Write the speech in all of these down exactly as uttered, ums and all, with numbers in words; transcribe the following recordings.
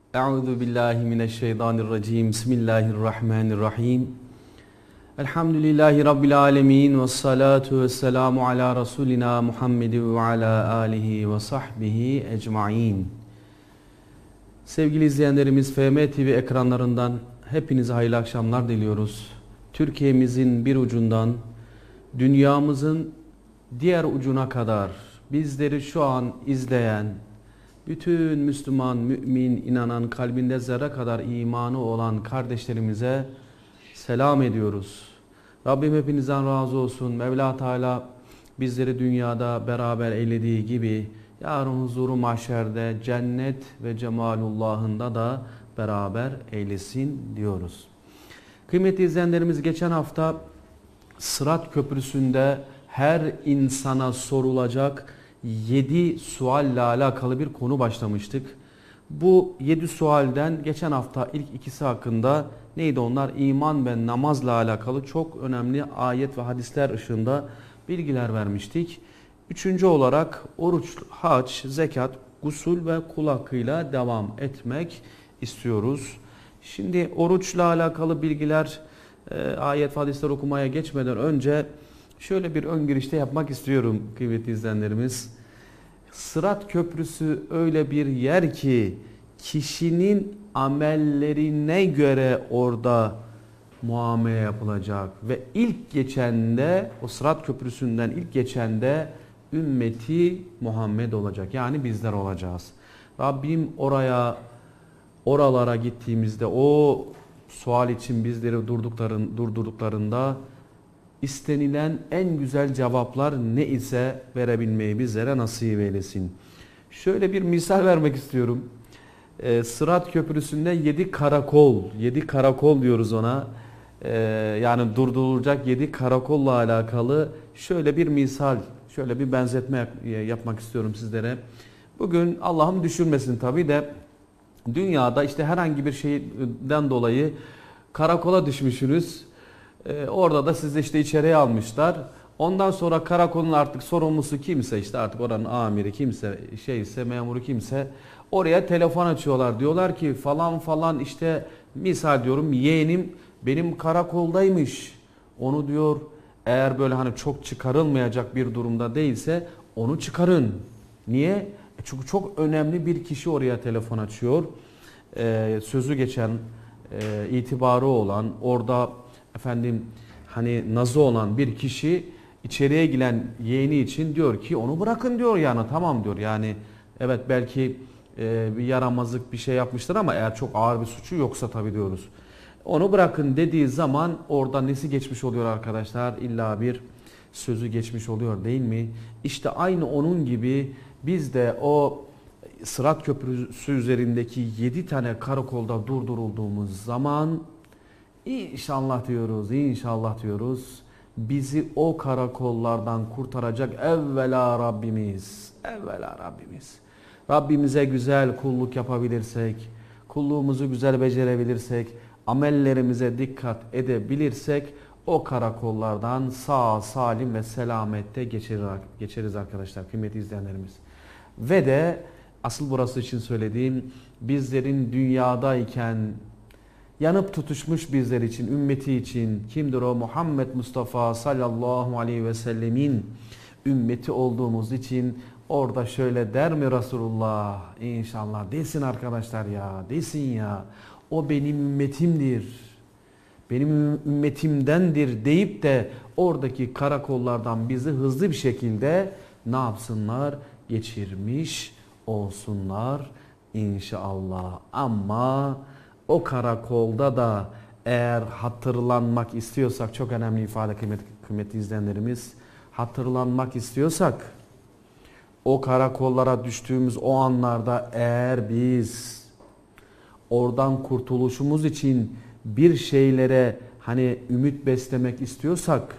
Euzu billahi mineşşeytanirracim. Bismillahirrahmanirrahim. Elhamdülillahi rabbil alamin ve salatu vesselamu ala rasulina Muhammed ve ala alihi ve sahbihi ecmaîn. Sevgili izleyenlerimiz, F M T V ekranlarından hepinize hayırlı akşamlar diliyoruz. Türkiye'mizin bir ucundan dünyamızın diğer ucuna kadar bizleri şu an izleyen bütün Müslüman, mümin, inanan, kalbinde zerre kadar imanı olan kardeşlerimize selam ediyoruz. Rabbim hepinizden razı olsun. Mevla Teala bizleri dünyada beraber eylediği gibi yarın huzuru mahşerde cennet ve cemalullahında da beraber eylesin diyoruz. Kıymetli izleyenlerimiz, geçen hafta Sırat Köprüsü'nde her insana sorulacak yedi sualle alakalı bir konu başlamıştık. Bu yedi sualden geçen hafta ilk ikisi hakkında neydi onlar? İman ve namazla alakalı çok önemli ayet ve hadisler ışığında bilgiler vermiştik. Üçüncü olarak oruç, hac, zekat, gusül ve kul hakkıyla devam etmek istiyoruz. Şimdi oruçla alakalı bilgiler, e, ayet ve hadisler okumaya geçmeden önce şöyle bir ön girişte yapmak istiyorum kıymetli izleyenlerimiz. Sırat Köprüsü öyle bir yer ki kişinin amellerine göre orada muamele yapılacak ve ilk geçende, o Sırat Köprüsü'nden ilk geçende ümmeti Muhammed olacak. Yani bizler olacağız. Rabbim oraya, oralara gittiğimizde o sual için bizleri durdukların, durdurduklarında istenilen en güzel cevaplar ne ise verebilmeyi bizlere nasip eylesin. Şöyle bir misal vermek istiyorum. Ee, Sırat Köprüsü'nde yedi karakol, yedi karakol diyoruz ona. Ee, yani durdurulacak yedi karakolla alakalı şöyle bir misal, şöyle bir benzetme yapmak istiyorum sizlere. Bugün Allah'ım düşürmesin tabii de dünyada işte herhangi bir şeyden dolayı karakola düşmüşsünüz. Ee, orada da sizi işte içeriye almışlar. Ondan sonra karakolun artık sorumlusu kimse, işte artık oranın amiri kimse, şeyse, memuru kimse, oraya telefon açıyorlar. Diyorlar ki falan falan işte, misal diyorum, yeğenim benim karakoldaymış. Onu diyor, eğer böyle hani çok çıkarılmayacak bir durumda değilse onu çıkarın. Niye? E çünkü çok önemli bir kişi oraya telefon açıyor. Ee, sözü geçen, e, itibarı olan, orada efendim hani nazı olan bir kişi içeriye giren yeğeni için diyor ki onu bırakın diyor, yani tamam diyor. Yani evet, belki e, bir yaramazlık bir şey yapmıştır ama eğer çok ağır bir suçu yoksa tabii diyoruz. Onu bırakın dediği zaman orada nesi geçmiş oluyor arkadaşlar? İlla bir sözü geçmiş oluyor değil mi? İşte aynı onun gibi biz de o Sırat Köprüsü üzerindeki yedi tane karakolda durdurulduğumuz zaman İnşallah diyoruz, inşallah diyoruz. Bizi o karakollardan kurtaracak evvela Rabbimiz. Evvela Rabbimiz. Rabbimize güzel kulluk yapabilirsek, kulluğumuzu güzel becerebilirsek, amellerimize dikkat edebilirsek o karakollardan sağ salim ve selamette geçeriz, geçeriz arkadaşlar, kıymetli izleyenlerimiz. Ve de asıl burası için söylediğim, bizlerin dünyadayken yanıp tutuşmuş bizler için, ümmeti için, kimdir o? Muhammed Mustafa sallallahu aleyhi ve sellemin ümmeti olduğumuz için orada şöyle der mi Resulullah? İnşallah desin arkadaşlar ya, desin ya. O benim ümmetimdir, benim ümmetimdendir deyip de oradaki karakollardan bizi hızlı bir şekilde ne yapsınlar? Geçirmiş olsunlar inşallah. Ama o karakolda da eğer hatırlanmak istiyorsak, çok önemli ifade kıymet, kıymetli izleyenlerimiz, hatırlanmak istiyorsak o karakollara düştüğümüz o anlarda eğer biz oradan kurtuluşumuz için bir şeylere hani ümit beslemek istiyorsak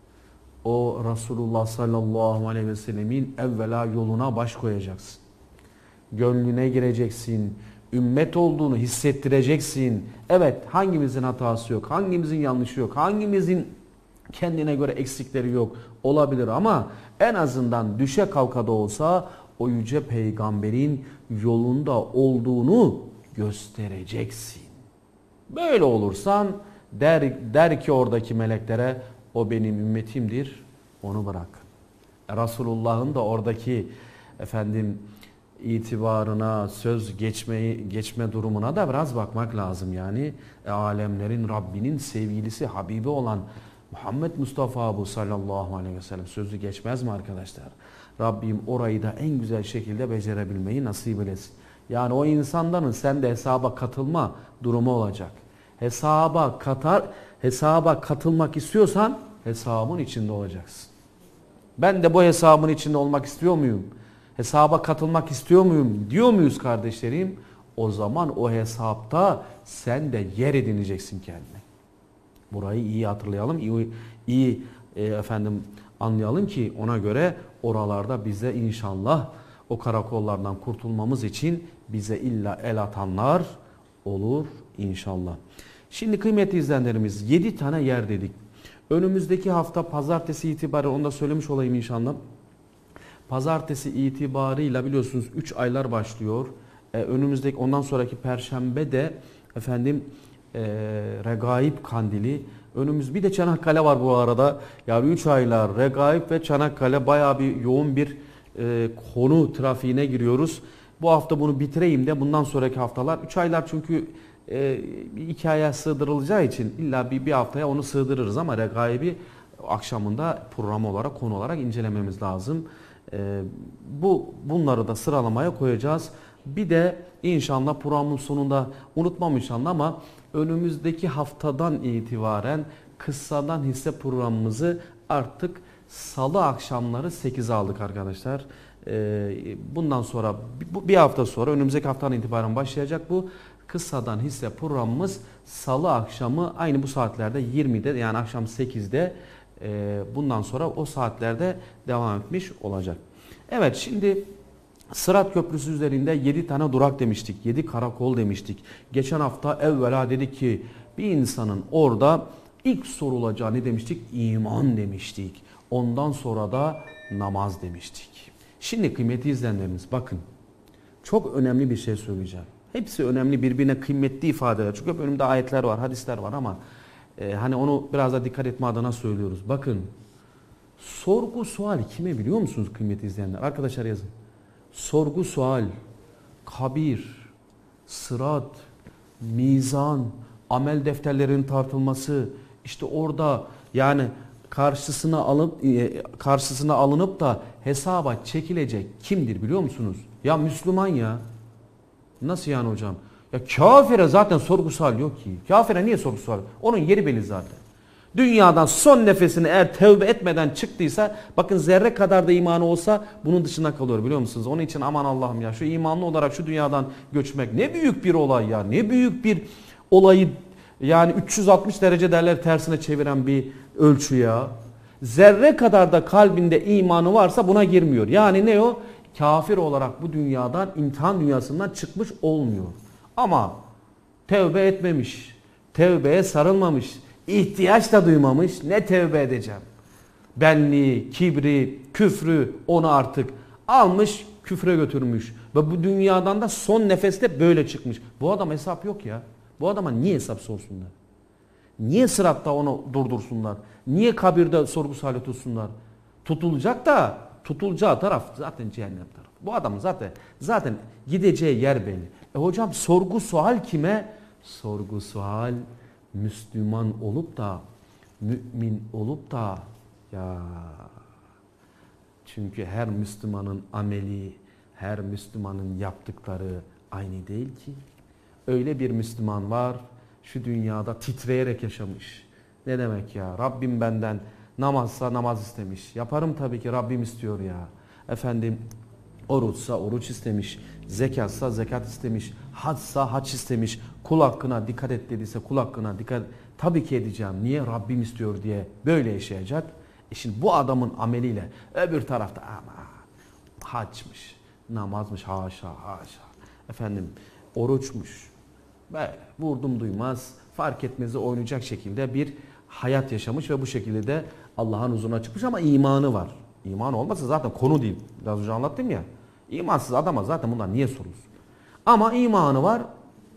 o Resulullah sallallahu aleyhi ve sellemin evvela yoluna baş koyacaksın. Gönlüne gireceksin. Ümmet olduğunu hissettireceksin. Evet, hangimizin hatası yok, hangimizin yanlışı yok, hangimizin kendine göre eksikleri yok olabilir ama en azından düşe kalka da olsa o yüce peygamberin yolunda olduğunu göstereceksin. Böyle olursan der, der ki oradaki meleklere, o benim ümmetimdir, onu bırakın. Resulullah'ın da oradaki efendim itibarına, söz geçmeyi geçme durumuna da biraz bakmak lazım yani. E, alemlerin Rabbinin sevgilisi, Habibi olan Muhammed Mustafa bu sallallahu aleyhi ve sellem sözü geçmez mi arkadaşlar? Rabbim orayı da en güzel şekilde becerebilmeyi nasip eylesin. Yani o insanların sen de hesaba katılma durumu olacak. Hesaba katar, hesaba katılmak istiyorsan hesabın içinde olacaksın. Ben de bu hesabın içinde olmak istiyor muyum? Hesaba katılmak istiyor muyum? Diyor muyuz kardeşlerim? O zaman o hesapta sen de yer edineceksin kendine. Burayı iyi hatırlayalım, iyi, iyi e, efendim anlayalım ki ona göre oralarda bize inşallah o karakollardan kurtulmamız için bize illa el atanlar olur inşallah. Şimdi kıymetli izleyenlerimiz yedi tane yer dedik. Önümüzdeki hafta pazartesi itibariyle onu da söylemiş olayım inşallah. Pazartesi itibarıyla biliyorsunuz üç aylar başlıyor. Ee, önümüzdeki ondan sonraki perşembe de efendim e, Regaib Kandili. Önümüz bir de Çanakkale var bu arada. Yani üç aylar Regaib ve Çanakkale bayağı bir yoğun bir e, konu trafiğine giriyoruz. Bu hafta bunu bitireyim de bundan sonraki haftalar üç aylar çünkü e, bir iki aya sığdırılacağı için illa bir, bir haftaya onu sığdırırız ama Regaib'i akşamında program olarak konu olarak incelememiz lazım. E, bu bunları da sıralamaya koyacağız. Bir de inşallah programın sonunda unutmam inşallah ama önümüzdeki haftadan itibaren kıssadan hisse programımızı artık salı akşamları sekize aldık arkadaşlar. Bundan sonra bir hafta sonra önümüzdeki haftadan itibaren başlayacak bu kıssadan hisse programımız salı akşamı aynı bu saatlerde yirmide yani akşam sekizde bundan sonra o saatlerde devam etmiş olacak. Evet şimdi Sırat Köprüsü üzerinde yedi tane durak demiştik. yedi karakol demiştik. Geçen hafta evvela dedik ki bir insanın orada ilk sorulacağı ne demiştik? İman demiştik. Ondan sonra da namaz demiştik. Şimdi kıymetli izleyenlerimiz bakın. Çok önemli bir şey söyleyeceğim. Hepsi önemli birbirine kıymetli ifadeler. Çünkü hep önümde ayetler var, hadisler var ama e, hani onu biraz da dikkat etme adına söylüyoruz. Bakın sorgu sual kime biliyor musunuz kıymetli izleyenler? Arkadaşlar yazın. Sorgu sual, kabir, sırat, mizan, amel defterlerinin tartılması, işte orada yani karşısına alıp karşısına alınıp da hesaba çekilecek kimdir biliyor musunuz? Ya Müslüman ya. Nasıl yani hocam? Ya kafire zaten sorgu sual yok ki. Kafire niye sorgu sual? Onun yeri belli zaten. Dünyadan son nefesini eğer tevbe etmeden çıktıysa bakın zerre kadar da imanı olsa bunun dışına kalıyor biliyor musunuz? Onun için aman Allah'ım ya şu imanlı olarak şu dünyadan göçmek ne büyük bir olay ya. Ne büyük bir olayı yani üç yüz altmış derece derler tersine çeviren bir ölçü ya. Zerre kadar da kalbinde imanı varsa buna girmiyor. Yani ne o? Kafir olarak bu dünyadan imtihan dünyasından çıkmış olmuyor. Ama tevbe etmemiş, tevbeye sarılmamış, ihtiyaç da duymamış. Ne tevbe edeceğim? Benliği, kibri, küfrü onu artık almış küfre götürmüş. Ve bu dünyadan da son nefeste böyle çıkmış. Bu adam hesap yok ya. Bu adama niye hesap sorsunlar? Niye sıratta onu durdursunlar? Niye kabirde sorgu suali tutsunlar? Tutulacak da tutulacağı taraf zaten cehennem tarafı. Bu adamın zaten zaten gideceği yer belli. E hocam sorgu sual kime? Sorgu sual Müslüman olup da mümin olup da ya çünkü her Müslümanın ameli, her Müslümanın yaptıkları aynı değil ki. Öyle bir Müslüman var şu dünyada titreyerek yaşamış. Ne demek ya? Rabbim benden namazsa namaz istemiş. Yaparım tabii ki Rabbim istiyor ya. Efendim oruçsa oruç istemiş. Zekatsa zekat istemiş. Haçsa haç istemiş. Kul hakkına dikkat et dediyse kul hakkına dikkat tabii ki edeceğim. Niye? Rabbim istiyor diye böyle yaşayacak. E şimdi bu adamın ameliyle öbür tarafta ama haçmış, namazmış haşa haşa. Efendim oruçmuş. Böyle vurdum duymaz fark etmezi oynayacak şekilde bir hayat yaşamış ve bu şekilde de Allah'ın huzuruna çıkmış ama imanı var. İman olmasa zaten konu değil. Biraz önce anlattım ya. İmansız adama zaten bunlar niye sorulsun? Ama imanı var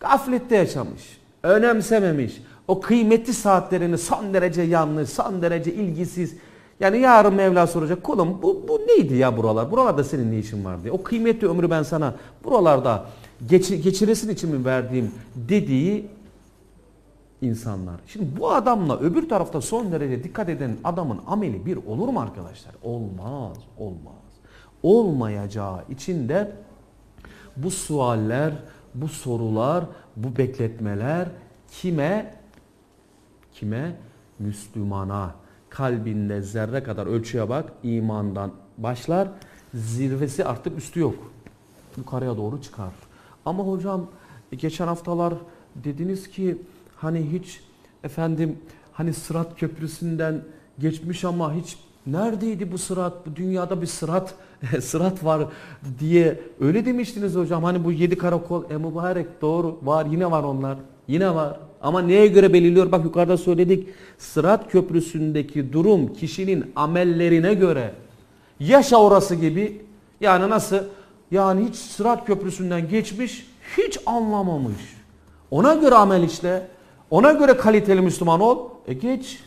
Gaflette yaşamış, önemsememiş. O kıymetli saatlerini son derece yanlış, son derece ilgisiz. Yani yarın Mevla soracak, kulum bu, bu neydi ya buralar? Buralarda senin ne işin var diye. O kıymetli ömrü ben sana buralarda geç, geçiresin için mi verdiğim dediği insanlar. Şimdi bu adamla öbür tarafta son derece dikkat eden adamın ameli bir olur mu arkadaşlar? Olmaz, olmaz. Olmayacağı için de bu sualler, bu sorular, bu bekletmeler kime? Kime? Müslümana. Kalbinde zerre kadar ölçüye bak, imandan başlar. Zirvesi artık üstü yok. Yukarıya doğru çıkar. Ama hocam geçen haftalar dediniz ki hani hiç efendim hani Sırat Köprüsü'nden geçmiş ama hiç neredeydi bu sırat? Bu dünyada bir sırat sırat var diye öyle demiştiniz hocam. Hani bu yedi karakol e mübarek doğru var, yine var onlar. Yine var. Ama neye göre belirliyor? Bak yukarıda söyledik. Sırat Köprüsü'ndeki durum kişinin amellerine göre. Yaşa orası gibi. Yani nasıl? Yani hiç Sırat Köprüsü'nden geçmiş, hiç anlamamış. Ona göre amel işle. Ona göre kaliteli Müslüman ol. E geç.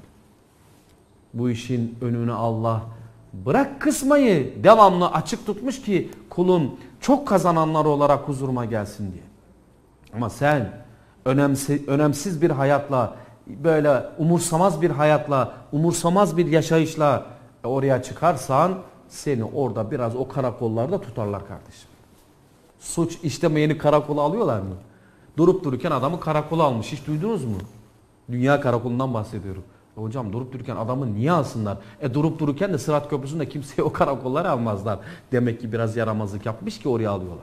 Bu işin önünü Allah bırak kısmayı devamlı açık tutmuş ki kulun çok kazananlar olarak huzuruma gelsin diye. Ama sen önemsiz, önemsiz bir hayatla, böyle umursamaz bir hayatla, umursamaz bir yaşayışla oraya çıkarsan seni orada biraz o karakollarda tutarlar kardeşim. Suç işlemeyeni karakola alıyorlar mı? Durup dururken adamı karakola almış. Hiç duydunuz mu? Dünya karakolundan bahsediyorum. E hocam durup dururken adamı niye alsınlar? E durup dururken de Sırat Köprüsü'nde kimseye o karakolları almazlar. Demek ki biraz yaramazlık yapmış ki oraya alıyorlar.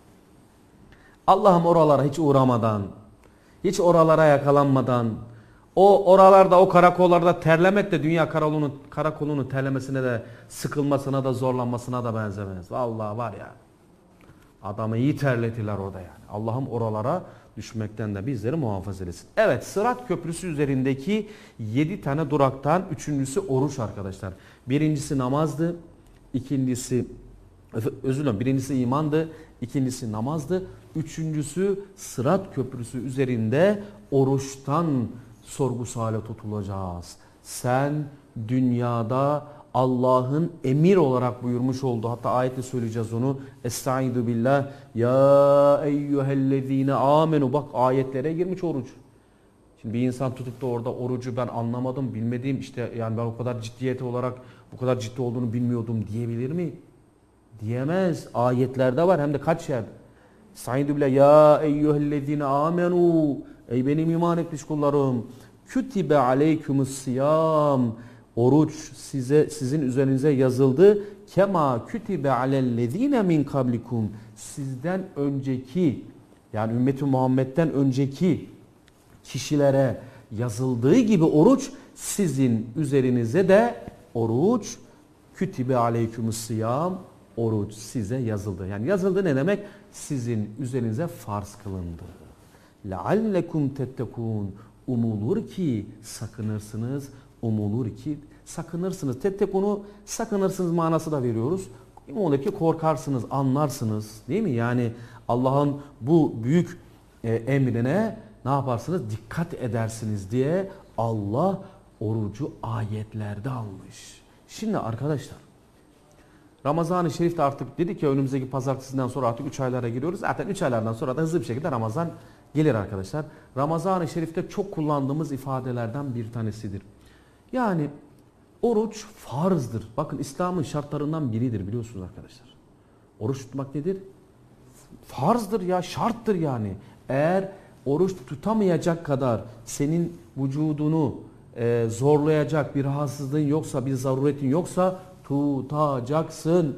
Allah'ım oralara hiç uğramadan, hiç oralara yakalanmadan, o oralarda, o karakollarda terlemek de dünya karakolunun, karakolunun terlemesine de, sıkılmasına da, zorlanmasına da benzemez. Vallahi var ya, adamı iyi terletirler orada yani. Allah'ım oralara düşmekten de bizleri muhafaza etsin. Evet, Sırat Köprüsü üzerindeki yedi tane duraktan üçüncüsü oruç arkadaşlar. Birincisi namazdı, ikincisi özür dilerim, birincisi imandı, ikincisi namazdı, üçüncüsü Sırat Köprüsü üzerinde oruçtan sorgu suale tutulacağız. Sen dünyada Allah'ın emir olarak buyurmuş olduğu, hatta ayette söyleyeceğiz onu. Estaizu billah ya eyyühellezine amenu. Bak ayetlere girmiş oruç. Şimdi bir insan tutup da orada orucu ben anlamadım, bilmediğim işte yani ben o kadar ciddiyeti olarak bu kadar ciddi olduğunu bilmiyordum diyebilir mi? Diyemez. Ayetlerde var hem de kaç yer. Estaizu billah ya eyyühellezine amenu. Ey benim iman etmiş kullarım. Kütibe aleykümüssiyam. Oruç size sizin üzerinize yazıldı. Kema kütibe alellezine min kablikum. Sizden önceki yani ümmeti Muhammed'den önceki kişilere yazıldığı gibi oruç sizin üzerinize de oruç kütibe aleykümüssiyam. Oruç size yazıldı. Yani yazıldı ne demek? Sizin üzerinize farz kılındı. Leallekum tettekun. Umulur ki sakınırsınız. Umulur ki sakınırsınız. Tettekunu sakınırsınız manası da veriyoruz. Umulur ki korkarsınız, anlarsınız. Değil mi? Yani Allah'ın bu büyük e, emrine ne yaparsınız? Dikkat edersiniz diye Allah orucu ayetlerde almış. Şimdi arkadaşlar Ramazan-ı Şerif'te artık dedik ki önümüzdeki pazartesinden sonra artık üç aylara giriyoruz. Zaten üç aylardan sonra da hızlı bir şekilde Ramazan gelir arkadaşlar. Ramazan-ı Şerif'te çok kullandığımız ifadelerden bir tanesidir. Yani oruç farzdır. Bakın İslam'ın şartlarından biridir biliyorsunuz arkadaşlar. Oruç tutmak nedir? Farzdır ya, şarttır yani. Eğer oruç tutamayacak kadar senin vücudunu e, zorlayacak bir rahatsızlığın yoksa, bir zaruretin yoksa tutacaksın.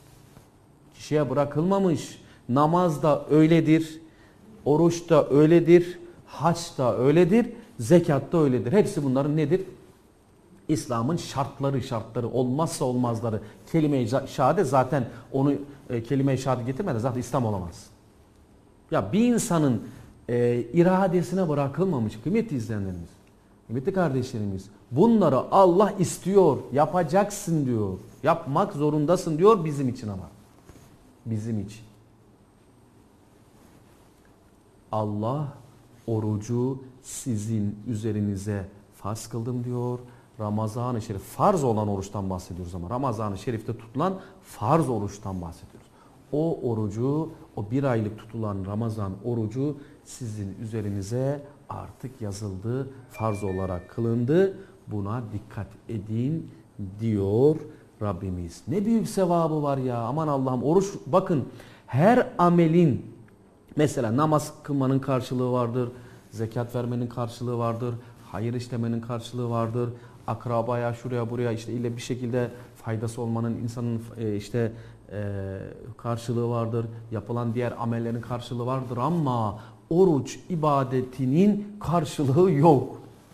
Kişiye bırakılmamış. Namaz da öyledir. Oruç da öyledir. Hac da öyledir. Zekat da öyledir. Hepsi bunların nedir? İslam'ın şartları, şartları, olmazsa olmazları. Kelime-i şehadet zaten onu e, kelime-i şehadet getirmeden zaten İslam olamaz. Ya bir insanın e, iradesine bırakılmamış kıymetli izleyenlerimiz, kıymetli kardeşlerimiz, bunları Allah istiyor, yapacaksın diyor. Yapmak zorundasın diyor bizim için ama. Bizim için. Allah orucu sizin üzerinize farz kıldım diyor. Ramazan-ı Şerif farz olan oruçtan bahsediyoruz ama Ramazan-ı Şerif'te tutulan farz oruçtan bahsediyoruz. O orucu, o bir aylık tutulan Ramazan orucu sizin üzerinize artık yazıldı, farz olarak kılındı. Buna dikkat edin diyor Rabbimiz. Ne büyük sevabı var ya, aman Allah'ım. Oruç, bakın, her amelin, mesela namaz kılmanın karşılığı vardır, zekat vermenin karşılığı vardır, hayır işlemenin karşılığı vardır, akrabaya şuraya buraya işte ile bir şekilde faydası olmanın insanın işte karşılığı vardır, yapılan diğer amellerin karşılığı vardır ama oruç ibadetinin karşılığı yok.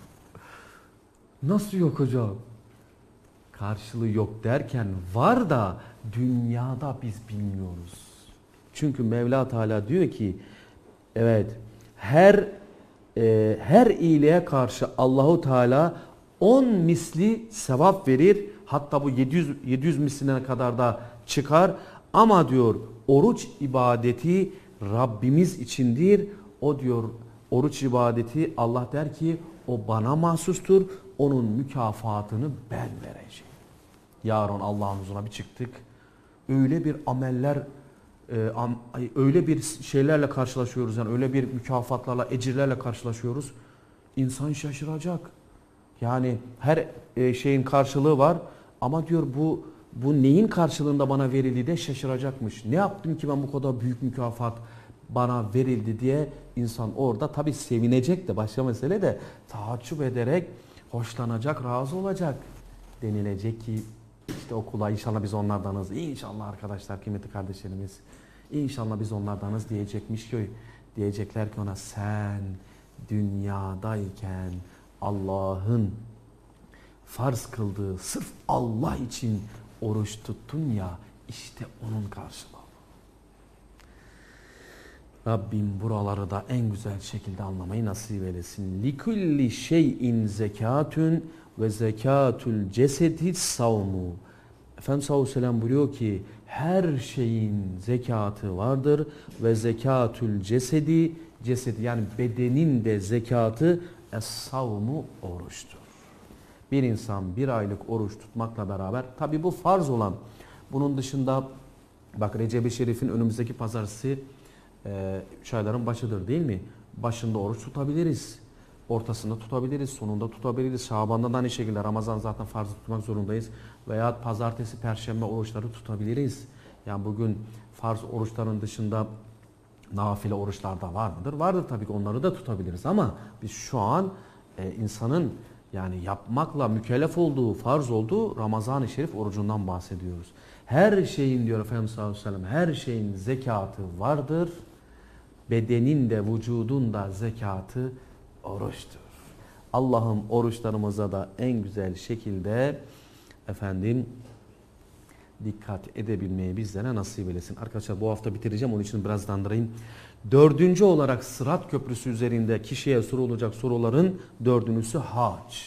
Nasıl yok hocam? Karşılığı yok derken var da dünyada biz bilmiyoruz. Çünkü Mevla Teala diyor ki, evet, her e, her iyiliğe karşı Allahu Teala on misli sevap verir. Hatta bu yedi yüz yedi yüz misline kadar da çıkar. Ama diyor oruç ibadeti Rabbimiz içindir. O diyor oruç ibadeti, Allah der ki o bana mahsustur. Onun mükafatını ben vereceğim. Yarın Allah'ın huzuruna bir çıktık. Öyle bir ameller, e, am, öyle bir şeylerle karşılaşıyoruz. Yani öyle bir mükafatlarla, ecirlerle karşılaşıyoruz. İnsan şaşıracak. Yani her e, şeyin karşılığı var. Ama diyor bu bu neyin karşılığında bana verildi de şaşıracakmış. Ne yaptım ki ben bu kadar büyük mükafat bana verildi diye insan orada tabii sevinecek de, başka mesele de taaccüp ederek hoşlanacak, razı olacak. Denilecek ki işte okula inşallah biz onlardanız. İnşallah arkadaşlar, kıymetli kardeşlerimiz, İnşallah biz onlardanız diyecekmiş ki, diyecekler ki ona, sen dünyadayken Allah'ın farz kıldığı sırf Allah için oruç tuttun ya, işte onun karşılığı. Rabbim buraları da en güzel şekilde anlamayı nasip eylesin. Likulli şeyin zekatun ve zekatul cesedi savmu. Efendimiz sallallahu aleyhi ve sellem buyuruyor ki her şeyin zekatı vardır ve zekatul cesedi, cesedi yani bedenin de zekatı es-savmu, oruçtur. Bir insan bir aylık oruç tutmakla beraber, tabi bu farz olan, bunun dışında bak Recep-i Şerif'in önümüzdeki pazartesi e, üç ayların başıdır değil mi? Başında oruç tutabiliriz. Ortasında tutabiliriz, sonunda tutabiliriz. Şaban'da da aynı şekilde, Ramazan zaten farzı tutmak zorundayız. Veya pazartesi, perşembe oruçları tutabiliriz. Yani bugün farz oruçların dışında nafile oruçlar da var mıdır? Vardır tabii ki, onları da tutabiliriz ama biz şu an e, insanın yani yapmakla mükellef olduğu, farz olduğu Ramazan-ı Şerif orucundan bahsediyoruz. Her şeyin, diyor Efendimiz sallallahu aleyhi ve sellem, her şeyin zekatı vardır. Bedenin de vücudun da zekatı oruçtur. Allah'ım oruçlarımıza da en güzel şekilde efendim dikkat edebilmeyi bizlere nasip eylesin. Arkadaşlar bu hafta bitireceğim, onun için biraz dandırayım. Dördüncü olarak Sırat Köprüsü üzerinde kişiye sorulacak soruların dördüncüsü hac.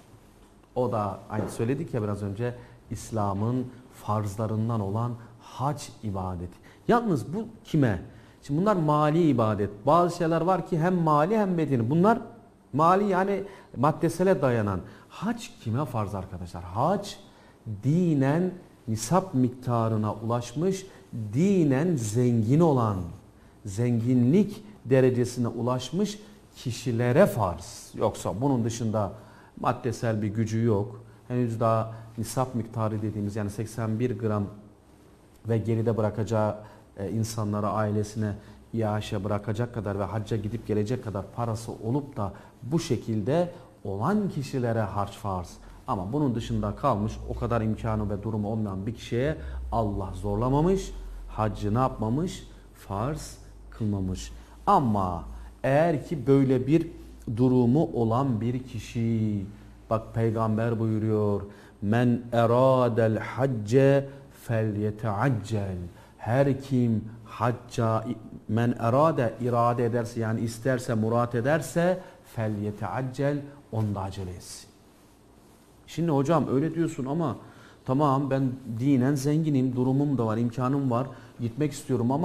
O da aynı söyledik ya biraz önce, İslam'ın farzlarından olan hac ibadeti. Yalnız bu kime? Şimdi bunlar mali ibadet. Bazı şeyler var ki hem mali hem bedeni. Bunlar mali, yani maddesele dayanan. Hac kime farz arkadaşlar? Hac dinen nisap miktarına ulaşmış, dinen zengin olan, zenginlik derecesine ulaşmış kişilere farz. Yoksa bunun dışında maddesel bir gücü yok. Henüz daha nisap miktarı dediğimiz, yani seksen bir gram ve geride bırakacağı e, insanlara, ailesine iaşe bırakacak kadar ve hacca gidip gelecek kadar parası olup da bu şekilde olan kişilere harç farz. Ama bunun dışında kalmış, o kadar imkanı ve durumu olmayan bir kişiye Allah zorlamamış, haccı ne yapmamış? Farz kılmamış. Ama eğer ki böyle bir durumu olan bir kişi, bak Peygamber buyuruyor, men eradel hacce fel yeteaccel. Her kim hacca, men erade, irade ederse, yani isterse, murat ederse, fel yeteaccel, onda acele etsin. Şimdi hocam öyle diyorsun ama tamam, ben dinen zenginim, durumum da var, imkanım var, gitmek istiyorum ama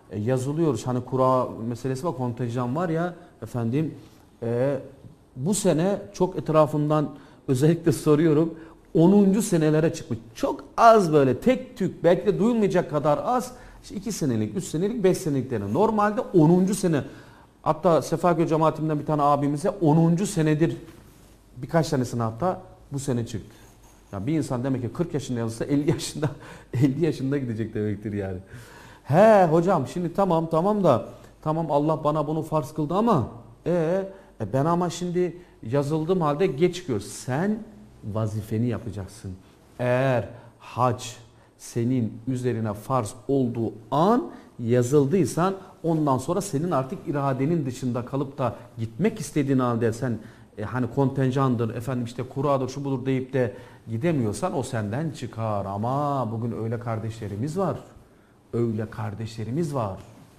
e, yazılıyoruz. Hani kura meselesi var, kontenjan var ya efendim. E, bu sene çok etrafından özellikle soruyorum. onuncu senelere çıkmış. Çok az böyle tek tük belki de duyulmayacak kadar az. İşte iki senelik, üç senelik, beş seneliklerin. Normalde onuncu sene. Hatta Sefaköy cemaatinden bir tane abimize onuncu senedir birkaç tanesini hatta bu sene çıktı. Ya bir insan demek ki kırk yaşında yazılsa elli yaşında elli yaşında gidecek demektir yani. He hocam şimdi tamam tamam da tamam Allah bana bunu farz kıldı ama e, e ben ama şimdi yazıldığım halde geç çıkıyor. Sen vazifeni yapacaksın. Eğer hac senin üzerine farz olduğu an yazıldıysan ondan sonra senin artık iradenin dışında kalıp da gitmek istediğin halde sen e, hani kontenjandır efendim işte kuradır şu budur deyip de gidemiyorsan o senden çıkar. Ama bugün öyle kardeşlerimiz var. Öyle kardeşlerimiz var.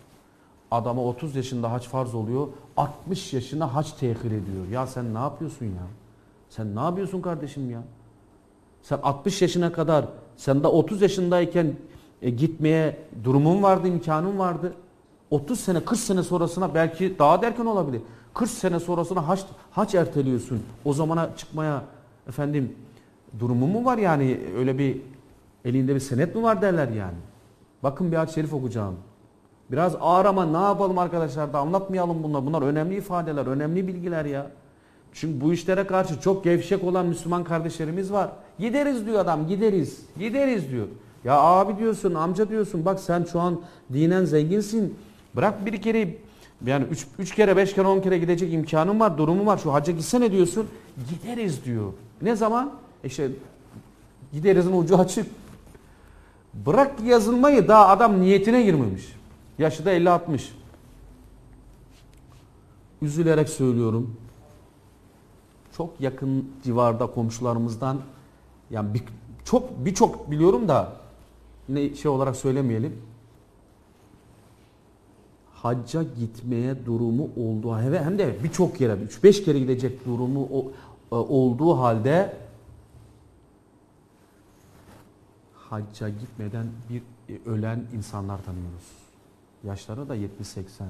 Adama otuz yaşında hac farz oluyor. altmış yaşına hac tehir ediyor. Ya sen ne yapıyorsun ya? Sen ne yapıyorsun kardeşim ya? Sen altmış yaşına kadar, sen de otuz yaşındayken e, gitmeye durumun vardı, imkanın vardı. otuz sene, kırk sene sonrasına belki daha da erken olabilir. kırk sene sonrasına hac, hac erteliyorsun. O zamana çıkmaya efendim durumun mu var yani? Öyle bir elinde bir senet mi var derler yani. Bakın bir hadis-i şerif okuyacağım. Biraz ağır ama ne yapalım arkadaşlar da anlatmayalım bunlar. Bunlar önemli ifadeler, önemli bilgiler ya. Çünkü bu işlere karşı çok gevşek olan Müslüman kardeşlerimiz var. Gideriz diyor adam, gideriz. Gideriz diyor. Ya abi diyorsun, amca diyorsun bak sen şu an dinen zenginsin. Bırak bir kere yani üç, üç kere, beş kere, on kere gidecek imkanın var, durumu var. Şu hacca gitsene diyorsun. Gideriz diyor. Ne zaman? İşte giderizin ucu açık. Bırak yazılmayı daha adam niyetine girmemiş. Yaşı da elli altmış. Üzülerek söylüyorum. Çok yakın civarda komşularımızdan yani bir, çok birçok biliyorum da yine şey olarak söylemeyelim. Hacca gitmeye durumu olduğu hem de birçok yere üç beş kere gidecek durumu olduğu halde hacca gitmeden bir ölen insanlar tanıyoruz. Yaşları da yetmiş seksen.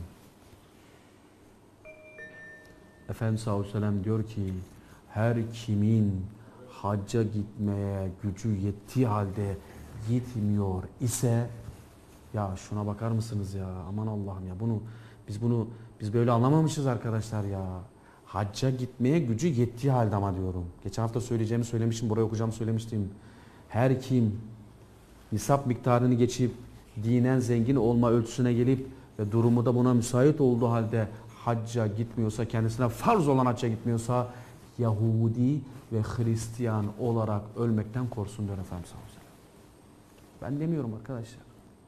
Efendimiz sallallahu aleyhi ve sellem diyor ki her kimin hacca gitmeye gücü yettiği halde gitmiyor ise ya şuna bakar mısınız ya aman Allah'ım ya bunu biz bunu biz böyle anlamamışız arkadaşlar ya. Hacca gitmeye gücü yettiği halde ama diyorum. Geçen hafta söyleyeceğimi söylemiştim, buraya okuyacağımı söylemiştim. Her kim nisap miktarını geçip dinen zengin olma ölçüsüne gelip ve durumu da buna müsait olduğu halde hacca gitmiyorsa, kendisine farz olan hacca gitmiyorsa Yahudi ve Hristiyan olarak ölmekten korksun diyor Efendimiz sallallahu aleyhi ve sellem. Ben demiyorum arkadaşlar.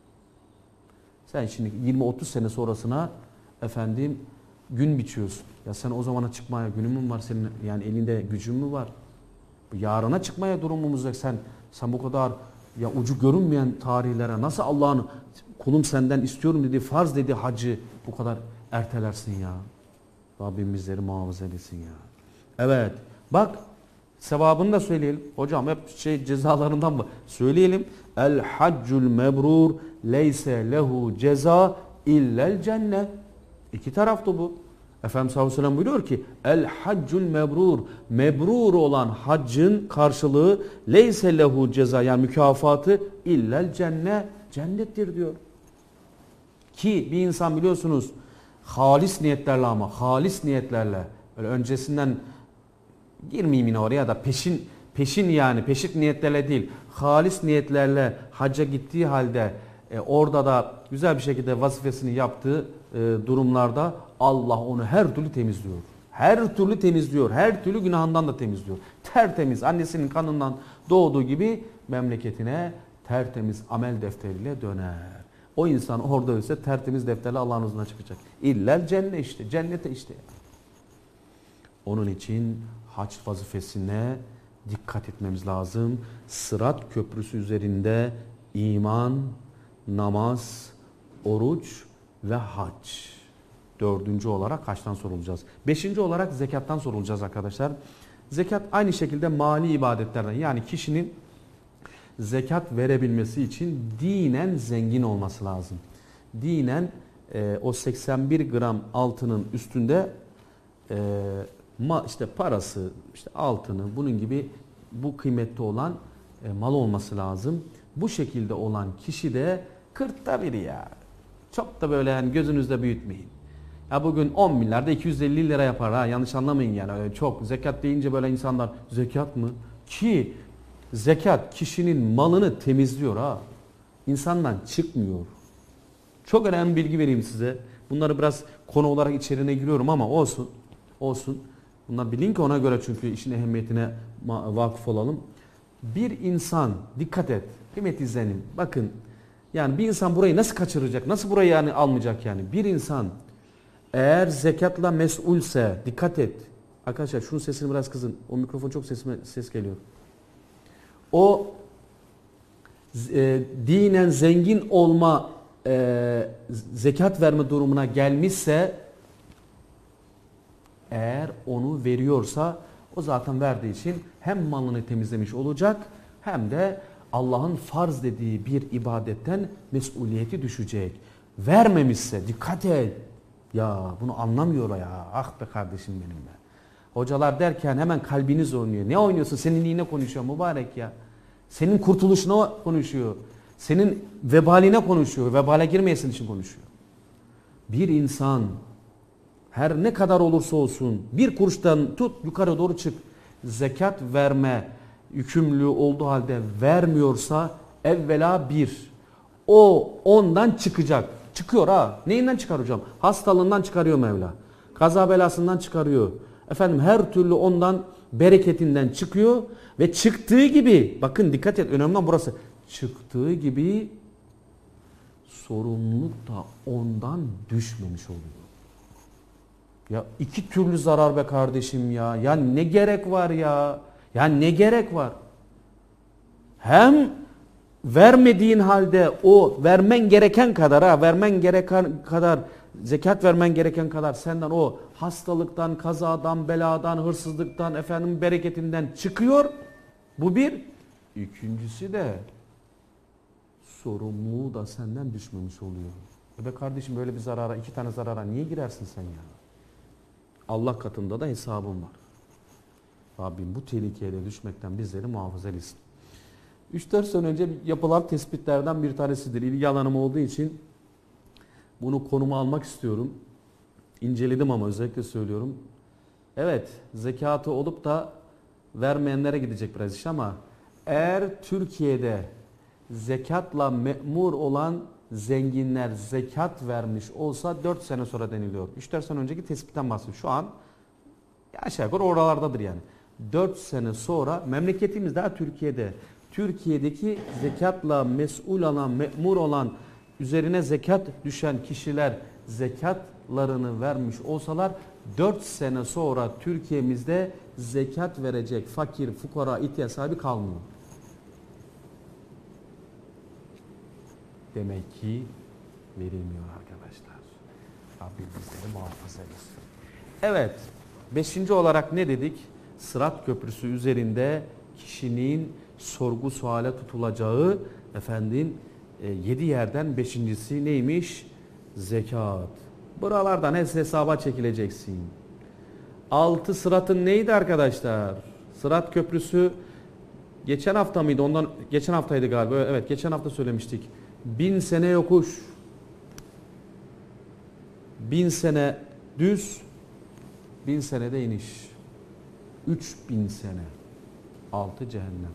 Sen şimdi yirmi otuz sene sonrasına efendim gün biçiyorsun. Ya sen o zamana çıkmaya günün mü var senin yani elinde gücün mü var? Yarına çıkmaya durumumuz yok. Sen sen bu kadar ya ucu görünmeyen tarihlere nasıl Allah'ın kulum senden istiyorum dediği farz dediği hacı bu kadar ertelersin ya. Rabbim bizleri muhafaza etsin ya. Evet. Bak sevabını da söyleyelim. Hocam hep şey cezalarından mı? Söyleyelim. El haccul mebrur leyse lehu ceza illel cennet. İki tarafta bu. Efendimiz sallallahu aleyhi ve sellem buyuruyor ki el haccul mebrur mebrur olan haccın karşılığı leyse lehu ceza yani mükafatı illel cennet cennettir diyor. Ki bir insan biliyorsunuz halis niyetlerle ama halis niyetlerle öyle öncesinden girmeyeyim yine oraya da peşin peşin yani peşit niyetlerle değil halis niyetlerle hacca gittiği halde e, orada da güzel bir şekilde vazifesini yaptığı e, durumlarda Allah onu her türlü temizliyor. Her türlü temizliyor. Her türlü günahından da temizliyor. Tertemiz annesinin kanından doğduğu gibi memleketine tertemiz amel defteriyle döner. O insan orada ölse tertemiz defterle Allah'ın huzuruna çıkacak. İllel cennet işte. Cennete işte. Onun için hac vazifesine dikkat etmemiz lazım. Sırat köprüsü üzerinde iman, namaz, oruç ve hac. Dördüncü olarak haçtan sorulacağız. Beşinci olarak zekattan sorulacağız arkadaşlar. Zekat aynı şekilde mali ibadetlerden yani kişinin zekat verebilmesi için dinen zengin olması lazım. dinen e, o seksen bir gram altının üstünde e, ma, işte parası, işte altını, bunun gibi bu kıymetli olan e, mal olması lazım. Bu şekilde olan kişi de kırkta biri ya. Çok da böyle yani gözünüzde büyütmeyin. Ya bugün on milyarda iki yüz elli lira yapar ha, yanlış anlamayın yani. Öyle çok zekat deyince böyle insanlar zekat mı? Ki zekat kişinin malını temizliyor ha. İnsandan çıkmıyor. Çok önemli bilgi vereyim size. Bunları biraz konu olarak içeriğine giriyorum ama olsun. Olsun. Bunlar bilin ki ona göre, çünkü işin ehemmiyetine vakıf olalım. Bir insan, dikkat et. Kıymetli izleyenim. Bakın yani bir insan burayı nasıl kaçıracak? Nasıl burayı yani almayacak yani? Bir insan eğer zekatla mesulse, dikkat et. Arkadaşlar şunun sesini biraz kızın. O mikrofon çok sesime, ses geliyor. O e, dinen zengin olma, e, zekat verme durumuna gelmişse, eğer onu veriyorsa, o zaten verdiği için hem malını temizlemiş olacak hem de Allah'ın farz dediği bir ibadetten mesuliyeti düşecek. Vermemişse, dikkat et. Ya bunu anlamıyor ya. Ah be kardeşim benim be. Hocalar derken hemen kalbiniz oynuyor. Ne oynuyorsun? Senin iyine konuşuyor mübarek ya. Senin kurtuluşuna konuşuyor. Senin vebaline konuşuyor. Vebale girmeyesin için konuşuyor. Bir insan her ne kadar olursa olsun bir kuruştan tut yukarı doğru çık, zekat verme yükümlülüğü olduğu halde vermiyorsa, evvela bir, o ondan çıkacak. Çıkıyor ha. Neyinden çıkar hocam? Hastalığından çıkarıyor Mevla. Kaza belasından çıkarıyor. Efendim her türlü ondan bereketinden çıkıyor ve çıktığı gibi, bakın dikkat et, önemli olan burası. Çıktığı gibi sorumluluk da ondan düşmemiş oluyor. Ya iki türlü zarar be kardeşim ya. Ya ne gerek var ya? Ya ne gerek var? Hem vermediğin halde o vermen gereken kadar, ha vermen gereken kadar, zekat vermen gereken kadar senden o hastalıktan, kazadan, beladan, hırsızlıktan, efendim bereketinden çıkıyor. Bu bir. İkincisi de sorumluluğu da senden düşmemiş oluyor. E be kardeşim, böyle bir zarara, iki tane zarara niye girersin sen ya? Allah katında da hesabın var. Rabbim bu tehlikeye de düşmekten bizleri muhafaza etsin. üç dört sene önce yapılan tespitlerden bir tanesidir. İlgi alanım olduğu için bunu konuma almak istiyorum. İnceledim ama özellikle söylüyorum. Evet, zekatı olup da vermeyenlere gidecek biraz iş ama eğer Türkiye'de zekatla memur olan zenginler zekat vermiş olsa dört sene sonra deniliyor. üç dört sene önceki tespitten bahsediyorum. Şu an aşağı yukarı oralardadır yani. dört sene sonra memleketimiz daha Türkiye'de, Türkiye'deki zekatla mesul olan, memur olan, üzerine zekat düşen kişiler zekatlarını vermiş olsalar dört sene sonra Türkiye'mizde zekat verecek fakir, fukara, ihtiyaç sahibi kalmıyor. Demek ki verilmiyor arkadaşlar. Rabbim bizleri muhafaza etsin. Evet, beşinci olarak ne dedik? Sırat Köprüsü üzerinde kişinin sorgu suale tutulacağı, efendim e, yedi yerden beşincisi neymiş? Zekat. Buralardan hesaba çekileceksin. Altı sıratın neydi arkadaşlar? Sırat Köprüsü geçen hafta mıydı? Ondan geçen haftaydı galiba. Evet, geçen hafta söylemiştik. Bin sene yokuş. Bin sene düz. Bin senede iniş. Üç bin sene. Altı cehennem.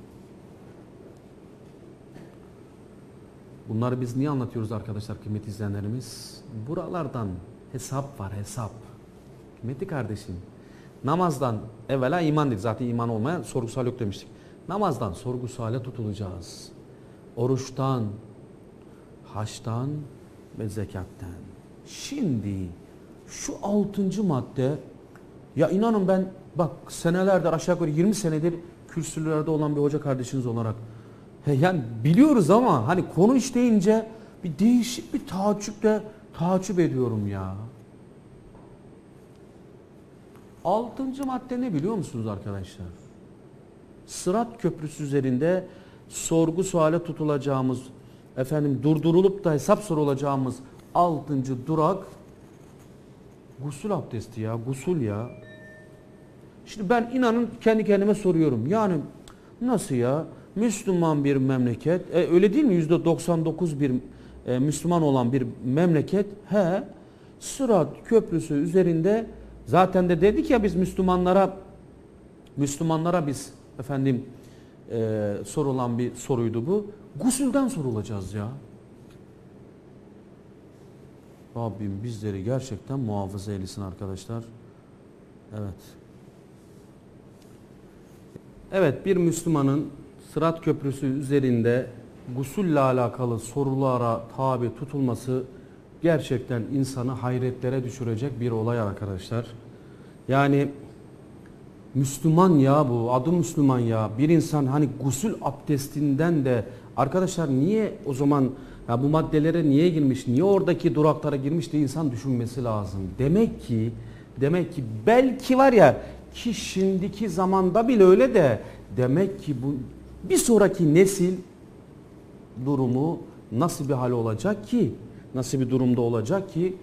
Bunları biz niye anlatıyoruz arkadaşlar, kıymetli izleyenlerimiz? Buralardan hesap var, hesap. Kıymetli kardeşim. Namazdan evvela iman dedik. Zaten iman olmayan sorgu sual yok demiştik. Namazdan sorgu suale tutulacağız. Oruçtan, haçtan ve zekattan. Şimdi şu altıncı madde, ya inanın ben bak senelerdir, aşağı yukarı yirmi senedir kürsülerde olan bir hoca kardeşiniz olarak he, yani biliyoruz ama hani konu işleyince bir değişik bir taaccüple taaccüp ediyorum ya. Altıncı madde ne biliyor musunuz arkadaşlar? Sırat Köprüsü üzerinde sorgu suale tutulacağımız, efendim durdurulup da hesap sorulacağımız Altıncı durak gusül abdesti ya, gusül ya. Şimdi ben inanın kendi kendime soruyorum. Yani nasıl ya? Müslüman bir memleket, e, öyle değil mi? yüzde doksan dokuz bir e, Müslüman olan bir memleket, he, Sırat Köprüsü üzerinde, zaten de dedik ya biz Müslümanlara, Müslümanlara biz efendim e, sorulan bir soruydu bu. Gusülden sorulacağız ya. Rabbim bizleri gerçekten muhafaza eylesin arkadaşlar. Evet. Evet, bir Müslümanın Sırat Köprüsü üzerinde gusülle alakalı sorulara tabi tutulması gerçekten insanı hayretlere düşürecek bir olay arkadaşlar. Yani Müslüman ya bu, adı Müslüman ya. Bir insan hani gusül abdestinden de arkadaşlar niye o zaman ya bu maddelere niye girmiş, niye oradaki duraklara girmiş diye insan düşünmesi lazım. Demek ki, demek ki belki var ya ki şimdiki zamanda bile öyle de demek ki bu bir sonraki nesil durumu nasıl bir hal olacak ki, nasıl bir durumda olacak ki?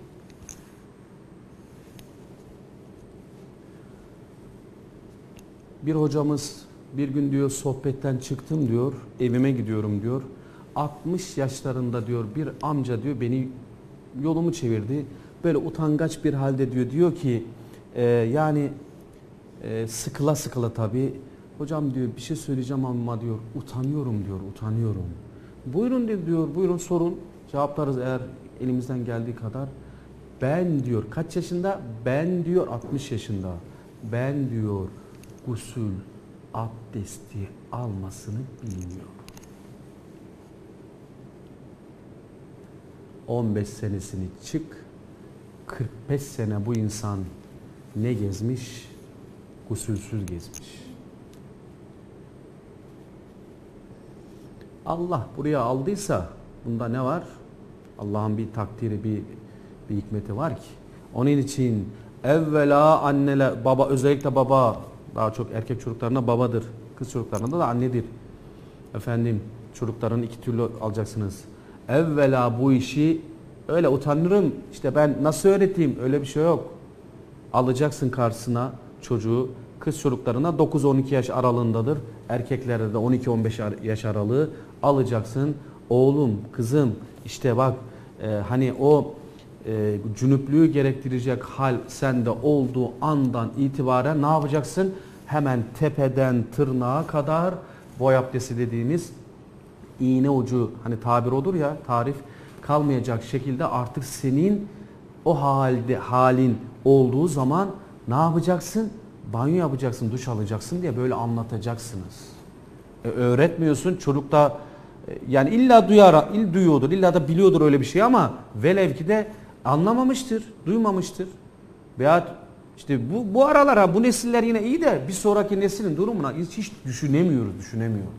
Bir hocamız bir gün diyor sohbetten çıktım diyor, evime gidiyorum diyor. altmış yaşlarında diyor bir amca diyor beni yolumu çevirdi. Böyle utangaç bir halde diyor diyor ki e, yani e, sıkıla sıkıla tabii. Hocam diyor bir şey söyleyeceğim ama diyor utanıyorum diyor, utanıyorum. Buyurun diyor, buyurun sorun. Cevaplarız eğer elimizden geldiği kadar. Ben diyor kaç yaşında? Ben diyor altmış yaşında. Ben diyor gusül abdesti almasını bilmiyor. on beş senesini çık, kırk beş sene bu insan ne gezmiş? Gusülsüz gezmiş. Allah buraya aldıysa bunda ne var? Allah'ın bir takdiri, bir, bir hikmeti var ki. Onun için evvela anneler, baba, özellikle baba, daha çok erkek çocuklarına babadır. Kız çocuklarına da annedir. Efendim çocukların iki türlü alacaksınız. Evvela bu işi öyle utanırım işte ben nasıl öğreteyim, öyle bir şey yok. Alacaksın karşısına çocuğu, kız çocuklarına dokuz on iki yaş aralığındadır. Erkeklerde de on iki on beş yaş aralığı alacaksın. Oğlum, kızım işte bak e, hani o e, cünüplüğü gerektirecek hal sende olduğu andan itibaren ne yapacaksın? Hemen tepeden tırnağa kadar boy abdesti dediğimiz iğne ucu hani tabir olur ya tarif kalmayacak şekilde artık senin o halde halin olduğu zaman ne yapacaksın? Banyo yapacaksın, duş alacaksın diye böyle anlatacaksınız. E, öğretmiyorsun çocuk da e, yani illa duyar, illa duyuyordur, illa da biliyordur öyle bir şey ama velev ki de anlamamıştır, duymamıştır. Veya işte bu bu aralar ha bu nesiller yine iyi de bir sonraki neslin durumuna hiç, hiç düşünemiyoruz, düşünemiyoruz.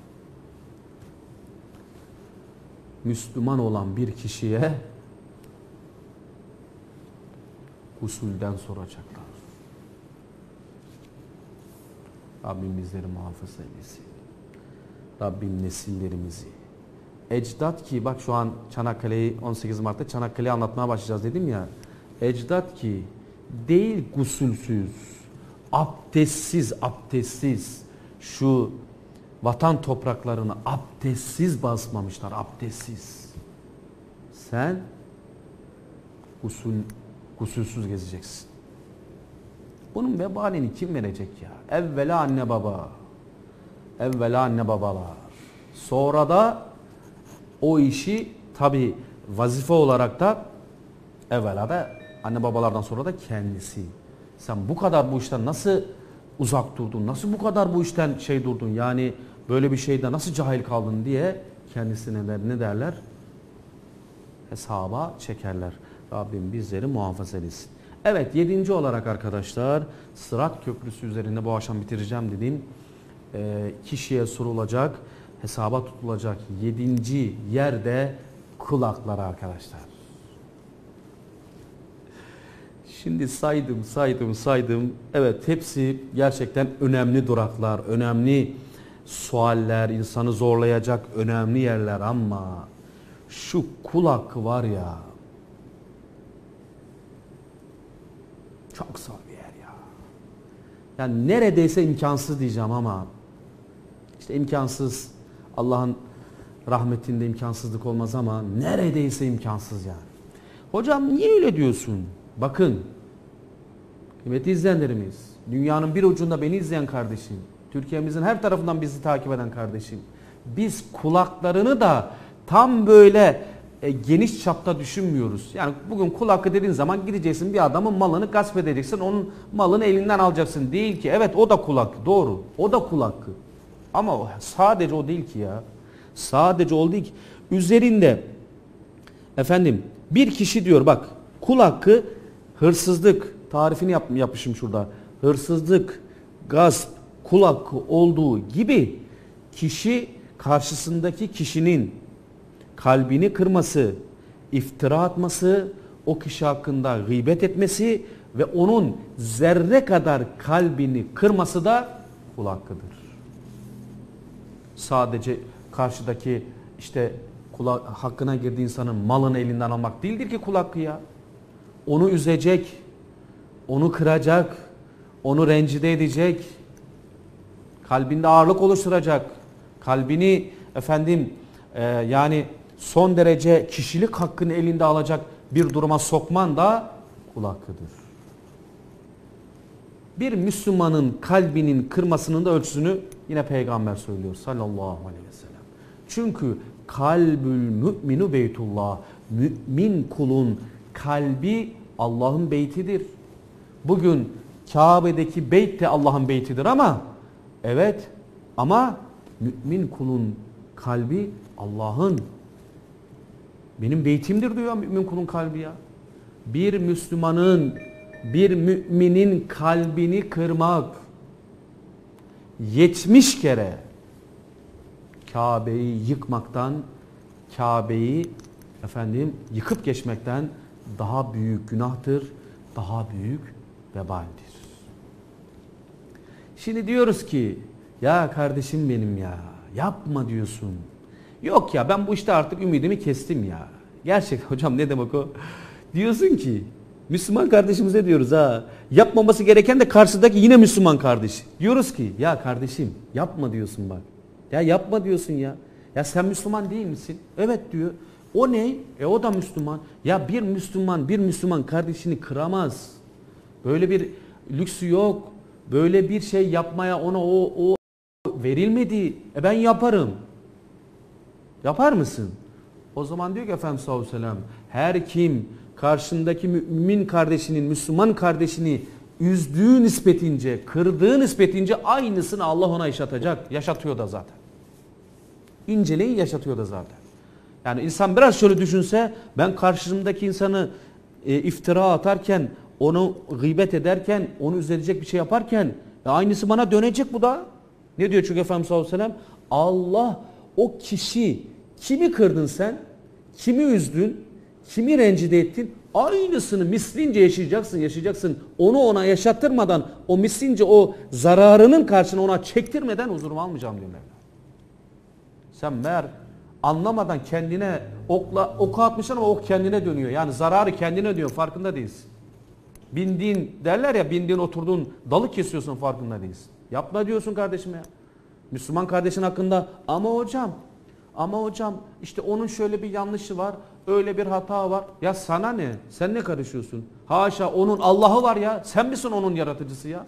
Müslüman olan bir kişiye usulden soracaklar. Rabbim bizleri muhafaza eylesin. Rabbim nesillerimizi. Ecdat ki bak şu an Çanakkale'yi on sekiz Mart'ta Çanakkale'yi anlatmaya başlayacağız dedim ya. Ecdat ki değil gusülsüz, abdestsiz, abdestsiz şu vatan topraklarını abdestsiz basmamışlar, abdestsiz. Sen gusül, gusülsüz gezeceksin. Bunun vebalini kim verecek ya? Evvela anne baba. Evvela anne babalar. Sonra da o işi tabi vazife olarak da evvela da anne babalardan sonra da kendisi. Sen bu kadar bu işten nasıl uzak durdun? Nasıl bu kadar bu işten şey durdun? Yani böyle bir şeyde nasıl cahil kaldın diye kendisine de ne derler? Hesaba çekerler. Rabbim bizleri muhafaza etsin. Evet, yedinci olarak arkadaşlar Sırat Köprüsü üzerinde bu akşam bitireceğim dediğim e, kişiye sorulacak, hesaba tutulacak yedinci yerde kulakları arkadaşlar. Şimdi saydım, saydım, saydım. Evet, hepsi gerçekten önemli duraklar, önemli sualler, insanı zorlayacak önemli yerler ama şu kulak var ya, çok zor bir yer ya. Yani neredeyse imkansız diyeceğim ama işte imkansız, Allah'ın rahmetinde imkansızlık olmaz ama neredeyse imkansız yani. Hocam niye öyle diyorsun? Bakın kıymetli izleyenlerimiz, dünyanın bir ucunda beni izleyen kardeşim, Türkiye'mizin her tarafından bizi takip eden kardeşim, biz kulaklarını da tam böyle e, geniş çapta düşünmüyoruz. Yani bugün kul hakkı dediğin zaman gideceksin bir adamın malını gasp edeceksin, onun malını elinden alacaksın. Değil ki, evet o da kul hakkı, doğru, o da kul hakkı. Ama sadece o değil ki ya. Sadece o değil ki. Üzerinde efendim bir kişi diyor bak, kul hakkı hırsızlık, tarifini yap, yapmışım şurada. Hırsızlık, gasp, kul hakkı olduğu gibi kişi karşısındaki kişinin kalbini kırması, iftira atması, o kişi hakkında gıybet etmesi ve onun zerre kadar kalbini kırması da kul hakkıdır. Sadece karşıdaki işte kula, hakkına girdiği insanın malını elinden almak değildir ki kul hakkı ya. Onu üzecek, onu kıracak, onu rencide edecek, kalbinde ağırlık oluşturacak, kalbini efendim e, yani son derece kişilik hakkını elinde alacak bir duruma sokman da kul hakkıdır. Bir Müslümanın kalbinin kırmasının da ölçüsünü yine Peygamber söylüyor sallallahu aleyhi ve sellem. Çünkü kalbül müminu beytullah, mümin kulun kalbi Allah'ın beytidir. Bugün Kabe'deki beyt de Allah'ın beytidir ama evet ama mümin kulun kalbi Allah'ın, benim beytimdir diyor mümin kulun kalbi ya. Bir Müslümanın, bir müminin kalbini kırmak yetmiş kere Kabe'yi yıkmaktan, Kabe'yi efendim yıkıp geçmekten daha büyük günahtır, daha büyük vebaldir. Şimdi diyoruz ki ya kardeşim benim ya yapma diyorsun. Yok ya ben bu işte artık ümidimi kestim ya. Gerçekten hocam ne demek o? Diyorsun ki Müslüman kardeşimize diyoruz ha, yapmaması gereken de karşıdaki yine Müslüman kardeş. Diyoruz ki ya kardeşim yapma diyorsun bak. Ya yapma diyorsun ya. Ya sen Müslüman değil misin? Evet diyor. O ne? E o da Müslüman. Ya bir Müslüman bir Müslüman kardeşini kıramaz. Böyle bir lüksü yok. Böyle bir şey yapmaya ona o, o verilmedi. E ben yaparım. Yapar mısın? O zaman diyor ki Efendimiz sallallahu aleyhi ve sellem, her kim karşındaki mümin kardeşinin, Müslüman kardeşini üzdüğü nispetince, kırdığı nispetince aynısını Allah ona yaşatacak. Yaşatıyor da zaten. İnceleyin, yaşatıyor da zaten. Yani insan biraz şöyle düşünse, ben karşımdaki insanı e, iftira atarken, onu gıybet ederken, onu üzecek bir şey yaparken e, aynısı bana dönecek bu da. Ne diyor çünkü Efendimiz sallallahu aleyhi ve sellem? Allah o kişi, kimi kırdın sen, kimi üzdün, kimi rencide ettin, aynısını mislince yaşayacaksın, yaşayacaksın. Onu ona yaşattırmadan, o mislince o zararının karşını ona çektirmeden huzurumu almayacağım diyor Mevla. Sen meğer anlamadan kendine okla, oku atmışsın ama ok kendine dönüyor. Yani zararı kendine dönüyor, farkında değilsin. Bindiğin derler ya, bindiğin oturduğun dalı kesiyorsun, farkında değilsin. Yapma diyorsun kardeşim ya. Müslüman kardeşin hakkında ama hocam, ama hocam işte onun şöyle bir yanlışı var, öyle bir hata var. Ya sana ne? Sen ne karışıyorsun? Haşa, onun Allah'ı var ya. Sen misin onun yaratıcısı ya?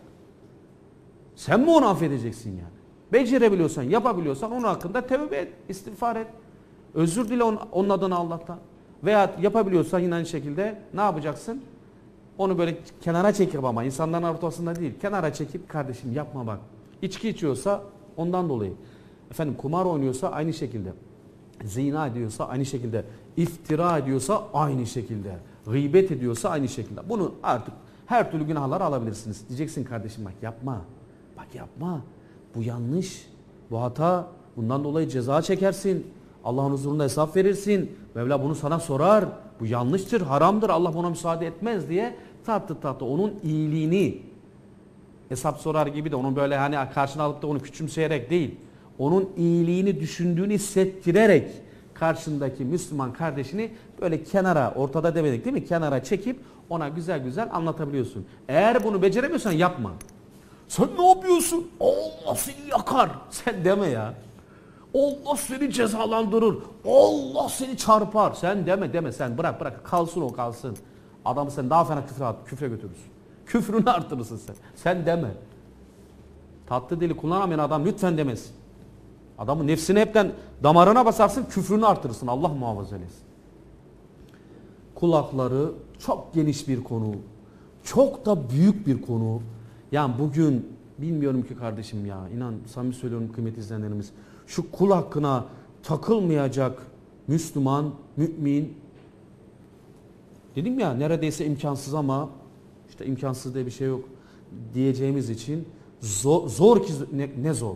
Sen mi onu affedeceksin yani? Becerebiliyorsan, yapabiliyorsan onun hakkında tevbe et, istiğfar et. Özür dile onun, onun adına Allah'tan. Veya yapabiliyorsan yine aynı şekilde ne yapacaksın? Onu böyle kenara çekip, ama insanların ortasında değil, kenara çekip kardeşim yapma bak. İçki içiyorsa ondan dolayı. Efendim kumar oynuyorsa aynı şekilde. Zina ediyorsa aynı şekilde. İftira ediyorsa aynı şekilde. Gıybet ediyorsa aynı şekilde. Bunu artık her türlü günahları alabilirsiniz. Diyeceksin kardeşim bak yapma. Bak yapma. Bu yanlış. Bu hata. Bundan dolayı ceza çekersin. Allah'ın huzurunda hesap verirsin. Mevla bunu sana sorar. Bu yanlıştır, haramdır. Allah buna müsaade etmez diye tatlı tatlı onun iyiliğini hesap sorar gibi de onun böyle hani karşına alıp da onu küçümseyerek değil. Onun iyiliğini düşündüğünü hissettirerek karşındaki Müslüman kardeşini böyle kenara, ortada demedik değil mi? Kenara çekip ona güzel güzel anlatabiliyorsun. Eğer bunu beceremiyorsan yapma. Sen ne yapıyorsun? Allah seni yakar. Sen deme ya. Allah seni cezalandırır. Allah seni çarpar. Sen deme deme sen bırak bırak kalsın o kalsın. Adamı sen daha fena küfre, küfre götürürsün. Küfrünü artırırsın sen. Sen deme. Tatlı dili kullanamayan adam lütfen demesin. Adamın nefsini hepten damarına basarsın, küfrünü artırırsın. Allah muhafaza eylesin. Kulakları çok geniş bir konu. Çok da büyük bir konu. Yani bugün bilmiyorum ki kardeşim ya, inan samimi söylüyorum kıymetli izleyenlerimiz. Şu kul hakkına takılmayacak Müslüman, mümin, dedim ya neredeyse imkansız ama işte imkansız diye bir şey yok diyeceğimiz için zor, zor ki ne, ne zor.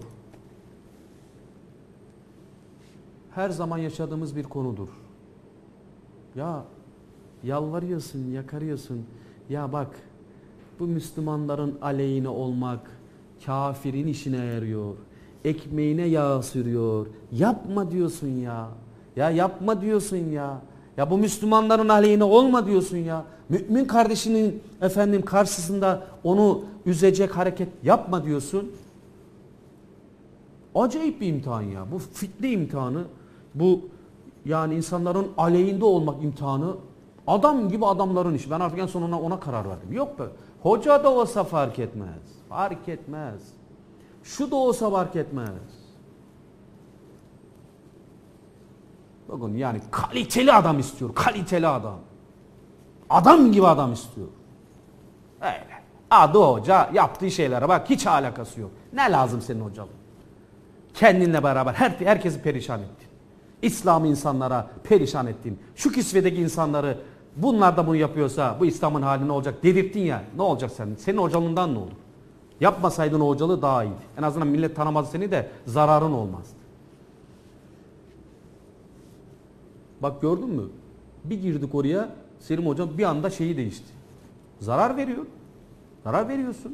Her zaman yaşadığımız bir konudur. Ya yalvarıyorsun, yakarıyorsun. Ya bak bu Müslümanların aleyhine olmak kafirin işine yarıyor. Ekmeğine yağ sürüyor. Yapma diyorsun ya. Ya yapma diyorsun ya. Ya bu Müslümanların aleyhine olma diyorsun ya. Mümin kardeşinin efendim karşısında onu üzecek hareket yapma diyorsun. Acayip bir imtihan ya. Bu fitne imtihanı. Bu yani insanların aleyhinde olmak imtihanı. Adam gibi adamların işi. Ben artık en sonuna ona karar verdim. Yok be. Hoca da olsa fark etmez. Fark etmez. Şu da olsa fark etmez. Bakın yani kaliteli adam istiyor. Kaliteli adam. Adam gibi adam istiyor. Öyle. Adı hoca yaptığı şeylere bak hiç alakası yok. Ne lazım senin hocalığın? Kendinle beraber her, herkesi perişan ettin. İslam'ı insanlara perişan ettin. Şu kisvedeki insanları bunlar da bunu yapıyorsa bu İslam'ın hali ne olacak dedirttin ya. Ne olacak senin? Senin hocalığından ne olur? Yapmasaydın o hocalığı daha iyiydi. En azından millet tanımazdı seni de zararın olmazdı. Bak gördün mü? Bir girdik oraya Selim hocam bir anda şeyi değişti. Zarar veriyor. Zarar veriyorsun.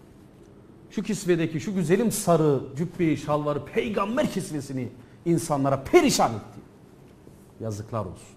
Şu kisvedeki şu güzelim sarı cübbeyi şalvarı peygamber kisvesini insanlara perişan etti. Yazıklar olsun.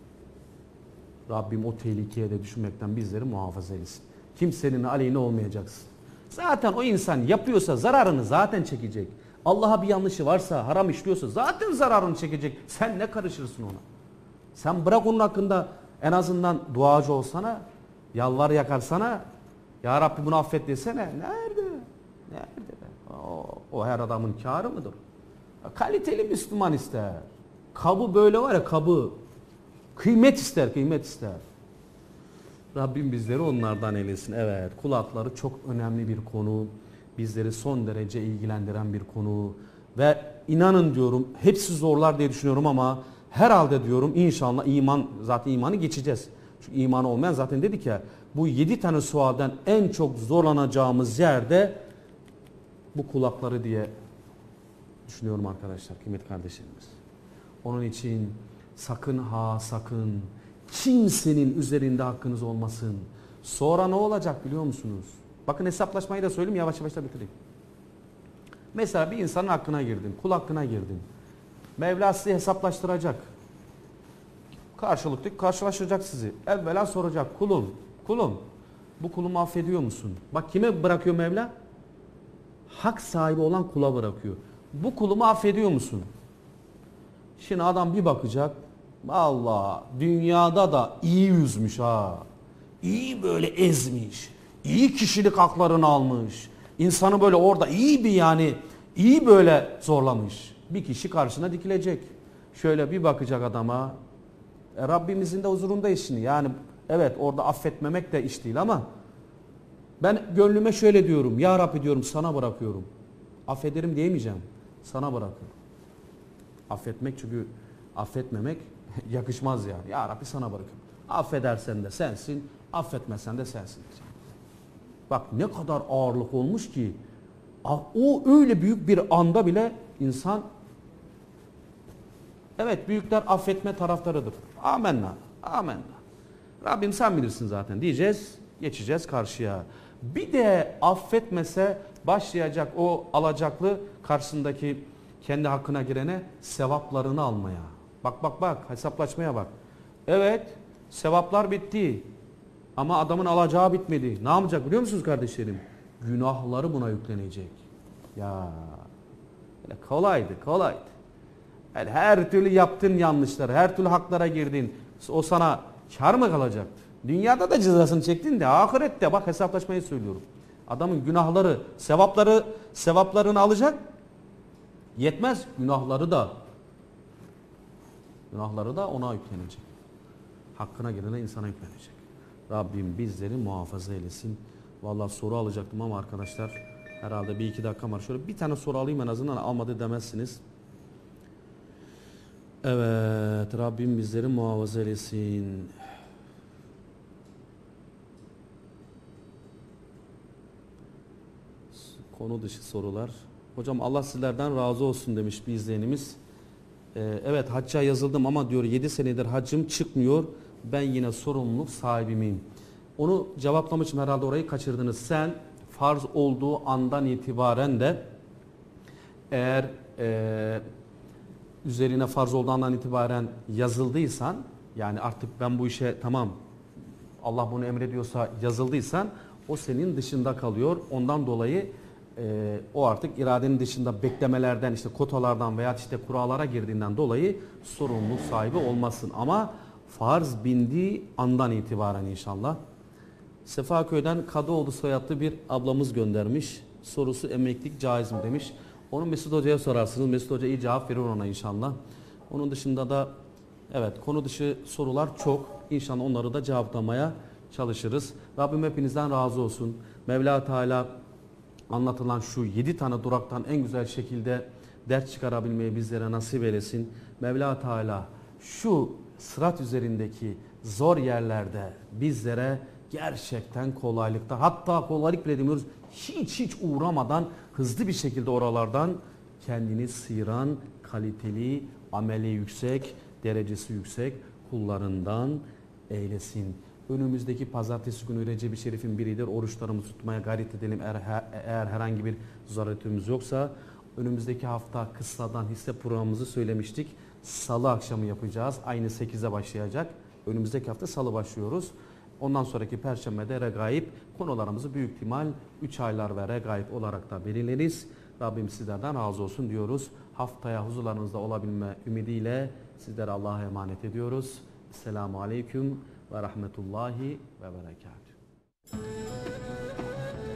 Rabbim o tehlikeye de düşmekten bizleri muhafaza eylesin. Kimsenin aleyhine olmayacaksın. Zaten o insan yapıyorsa zararını zaten çekecek. Allah'a bir yanlışı varsa, haram işliyorsa zaten zararını çekecek. Sen ne karışırsın ona? Sen bırak onun hakkında en azından duacı olsana, yalvar yakarsana, ya Rabbi bunu affet desene. Nerede? Nerede? O, o her adamın kârı mıdır? Kaliteli Müslüman ister. Kabı böyle var ya kabı. Kıymet ister, kıymet ister. Rabbim bizleri onlardan eylesin. Evet, kulakları çok önemli bir konu. Bizleri son derece ilgilendiren bir konu. Ve inanın diyorum hepsi zorlar diye düşünüyorum ama herhalde diyorum inşallah iman, zaten imanı geçeceğiz. Çünkü iman olmayan zaten dedik ya bu yedi tane sualden en çok zorlanacağımız yerde bu kulakları diye düşünüyorum arkadaşlar, kıymetli kardeşlerimiz. Onun için sakın ha sakın kimsenin üzerinde hakkınız olmasın. Sonra ne olacak biliyor musunuz? Bakın hesaplaşmayı da söyleyeyim yavaş yavaş da bitireyim. Mesela bir insanın hakkına girdin, kul hakkına girdin. Mevla sizi hesaplaştıracak. Karşılıklı karşılaşacak sizi. Evvela soracak kulum, kulum bu kulumu affediyor musun? Bak kime bırakıyor Mevla? Hak sahibi olan kula bırakıyor. Bu kulumu affediyor musun? Şimdi adam bir bakacak. Allah dünyada da iyi yüzmüş ha. İyi böyle ezmiş. İyi kişilik haklarını almış. İnsanı böyle orada iyi bir yani iyi böyle zorlamış. Bir kişi karşısına dikilecek. Şöyle bir bakacak adama. E, Rabbimizin de huzurundayız şimdi. Yani evet orada affetmemek de iş değil ama ben gönlüme şöyle diyorum. Ya Rabbi diyorum sana bırakıyorum. Affederim diyemeyeceğim. Sana bırakıyorum. Affetmek çünkü affetmemek yakışmaz yani. Ya Rabbi sana bırakıyorum. Affedersen de sensin, affetmezsen de sensin. Bak ne kadar ağırlık olmuş ki o öyle büyük bir anda bile insan evet büyükler affetme taraftarıdır. Amenna. Amenna. Rabbim sen bilirsin zaten diyeceğiz. Geçeceğiz karşıya. Bir de affetmese başlayacak o alacaklı karşısındaki kendi hakkına girene sevaplarını almaya. Bak bak bak, hesaplaşmaya bak. Evet, sevaplar bitti. Ama adamın alacağı bitmedi. Ne yapacak biliyor musunuz kardeşlerim? Günahları buna yüklenecek. Ya öyle kolaydı, kolaydı. Yani her türlü yaptığın yanlışları, her türlü haklara girdin. O sana kar mı kalacaktı? Dünyada da cezasını çektin de ahirette bak hesaplaşmayı söylüyorum. Adamın günahları, sevapları, sevaplarını alacak. Yetmez, günahları da günahları da ona yüklenecek. Hakkına gelene insana yüklenecek. Rabbim bizleri muhafaza eylesin. Vallahi soru alacaktım ama arkadaşlar herhalde bir iki dakika var. Şöyle bir tane soru alayım en azından, almadı demezsiniz. Evet, Rabbim bizleri muhafaza eylesin. Konu dışı sorular. Hocam Allah sizlerden razı olsun demiş bir izleyenimiz. Ee, evet hacca yazıldım ama diyor yedi senedir haccım çıkmıyor. Ben yine sorumluluk sahibi miyim? Onu cevaplamak için herhalde orayı kaçırdınız. Sen farz olduğu andan itibaren de eğer e, üzerine farz olduğu andan itibaren yazıldıysan, yani artık ben bu işe tamam Allah bunu emrediyorsa yazıldıysan, o senin dışında kalıyor. Ondan dolayı e, o artık iradenin dışında beklemelerden, işte kotalardan veya işte kurallara girdiğinden dolayı sorumluluk sahibi olmasın. Ama farz bindiği andan itibaren inşallah. Sefaköy'den Kadıoğlu soyadlı bir ablamız göndermiş. Sorusu emeklilik caiz mi demiş. Onu Mesut Hoca'ya sorarsınız. Mesut Hoca iyi cevap verir ona inşallah. Onun dışında da evet konu dışı sorular çok. İnşallah onları da cevaplamaya çalışırız. Rabbim hepinizden razı olsun. Mevla Teala anlatılan şu yedi tane duraktan en güzel şekilde ders çıkarabilmeyi bizlere nasip eylesin. Mevla Teala şu sırat üzerindeki zor yerlerde bizlere gerçekten kolaylıkta, hatta kolaylık bile demiyoruz, hiç hiç uğramadan hızlı bir şekilde oralardan kendini sıyıran kaliteli, ameli yüksek, derecesi yüksek kullarından eylesin. Önümüzdeki pazartesi günü Recep-i Şerif'in biridir. Oruçlarımızı tutmaya gayret edelim. Eğer, eğer herhangi bir zaruretimiz yoksa önümüzdeki hafta kıssadan hisse programımızı söylemiştik. Salı akşamı yapacağız. Aynı sekize başlayacak. Önümüzdeki hafta salı başlıyoruz. Ondan sonraki perşembede regaib konularımızı büyük ihtimal üç aylar ve regaib olarak da belirleriz. Rabbim sizlerden razı olsun diyoruz. Haftaya huzurlarınızda olabilme ümidiyle sizlere Allah'a emanet ediyoruz. Esselamu Aleyküm ve Rahmetullahi ve Berekatuhu.